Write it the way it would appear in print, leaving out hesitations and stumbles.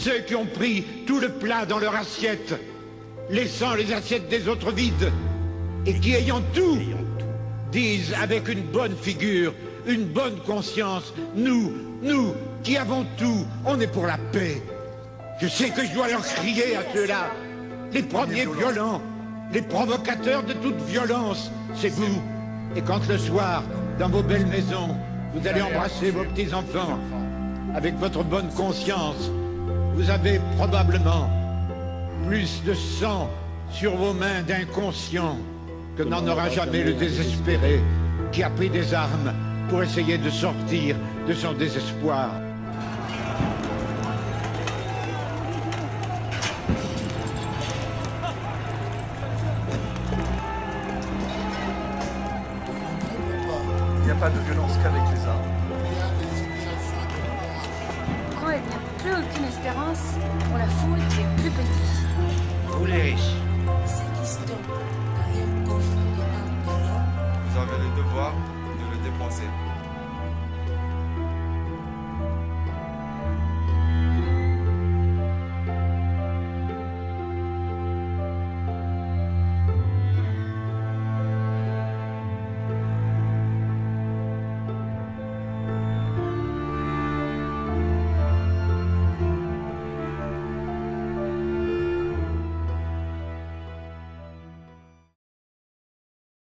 ceux qui ont pris tout le plat dans leur assiette, laissant les assiettes des autres vides, et qui, ayant tout, disent avec une bonne figure, une bonne conscience, nous, qui avons tout, on est pour la paix. Je sais que je dois leur crier à ceux-là, les premiers violents, les provocateurs de toute violence, c'est vous. Et quand le soir, dans vos belles maisons, vous allez embrasser vos petits-enfants, avec votre bonne conscience, vous avez probablement plus de sang sur vos mains d'inconscient que n'en aura jamais le désespéré qui a pris des armes pour essayer de sortir de son désespoir. Il n'y a pas de violence qu'avec les armes. Quand il n'y a plus aucune espérance, on la fout